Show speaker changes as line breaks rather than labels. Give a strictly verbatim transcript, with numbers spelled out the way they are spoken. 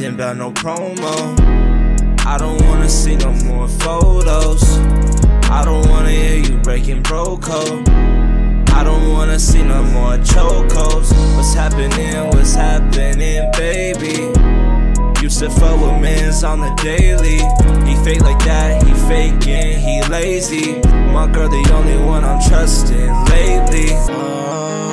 nothing about no promo. I don't wanna see no more photos. I don't wanna hear you breaking bro code. I don't wanna see no more chokeholds. What's happening, what's happening, baby? Used to fuck with mans on the daily. He fake like that, he faking, he lazy. My girl the only one I'm trusting lately. uh,